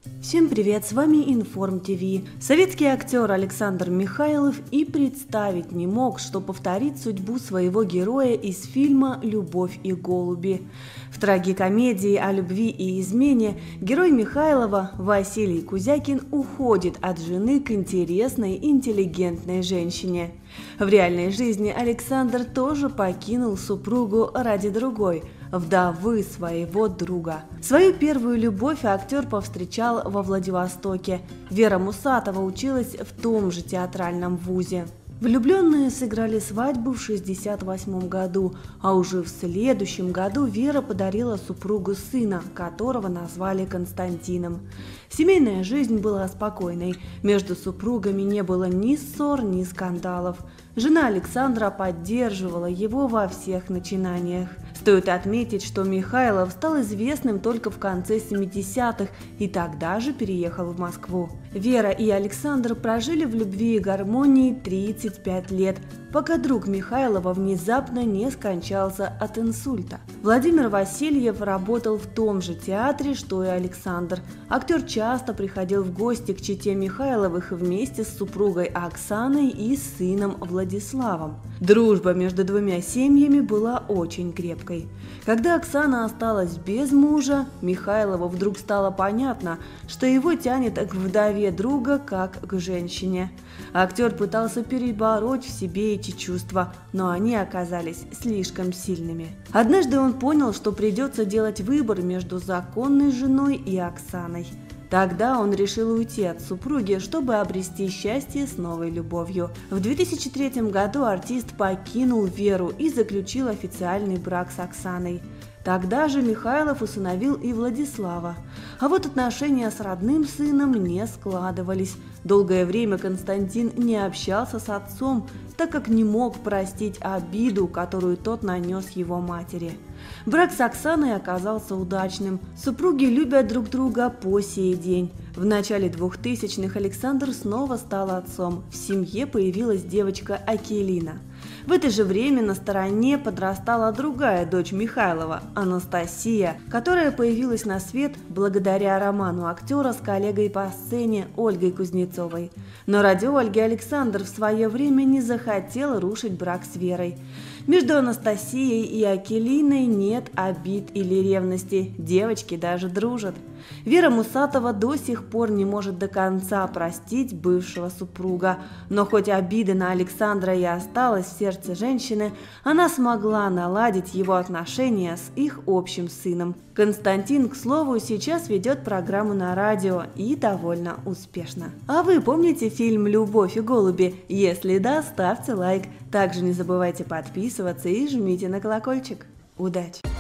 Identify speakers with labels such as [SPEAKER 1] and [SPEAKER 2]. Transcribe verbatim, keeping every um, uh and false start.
[SPEAKER 1] Всем привет, с вами Информ ТВ. Советский актер Александр Михайлов и представить не мог, что повторит судьбу своего героя из фильма «Любовь и голуби». В трагикомедии о любви и измене герой Михайлова Василий Кузякин уходит от жены к интересной, интеллигентной женщине. В реальной жизни Александр тоже покинул супругу ради другой – вдовы своего друга. Свою первую любовь актер повстречал во Владивостоке. Вера Мусатова училась в том же театральном вузе. Влюбленные сыграли свадьбу в шестьдесят восьмом году, а уже в следующем году Вера подарила супругу сына, которого назвали Константином. Семейная жизнь была спокойной, между супругами не было ни ссор, ни скандалов. Жена Александра поддерживала его во всех начинаниях. Стоит отметить, что Михайлов стал известным только в конце семидесятых и тогда же переехал в Москву. Вера и Александр прожили в любви и гармонии тридцать пять лет, пока друг Михайлова внезапно не скончался от инсульта. Владимир Васильев работал в том же театре, что и Александр. Актер часто приходил в гости к чете Михайловых вместе с супругой Оксаной и сыном Владиславом. Дружба между двумя семьями была очень крепкой. Когда Оксана осталась без мужа, Михайлову вдруг стало понятно, что его тянет к вдове друга как к женщине. Актер пытался перебороть в себе эти чувства, но они оказались слишком сильными. Однажды он понял, что придется делать выбор между законной женой и Оксаной. Тогда он решил уйти от супруги, чтобы обрести счастье с новой любовью. В две тысячи третьем году артист покинул Веру и заключил официальный брак с Оксаной. Тогда же Михайлов усыновил и Владислава. А вот отношения с родным сыном не складывались. Долгое время Константин не общался с отцом, так как не мог простить обиду, которую тот нанес его матери. Брак с Оксаной оказался удачным. Супруги любят друг друга по сей день. В начале двухтысячных Александр снова стал отцом. В семье появилась девочка Акелина. В это же время на стороне подрастала другая дочь Михайлова, Анастасия, которая появилась на свет благодаря роману актера с коллегой по сцене Ольгой Кузнецовой. Но ради Ольги Александр в свое время не захотел рушить брак с Верой. Между Анастасией и Акелиной нет обид или ревности, девочки даже дружат. Вера Мусатова до сих пор не может до конца простить бывшего супруга, но хоть обида на Александра и осталась в сердце женщины, она смогла наладить его отношения с их общим сыном. Константин, к слову, сейчас ведет программу на радио и довольно успешно. А вы помните фильм «Любовь и голуби»? Если да, ставьте лайк. Также не забывайте подписываться и жмите на колокольчик. Удачи!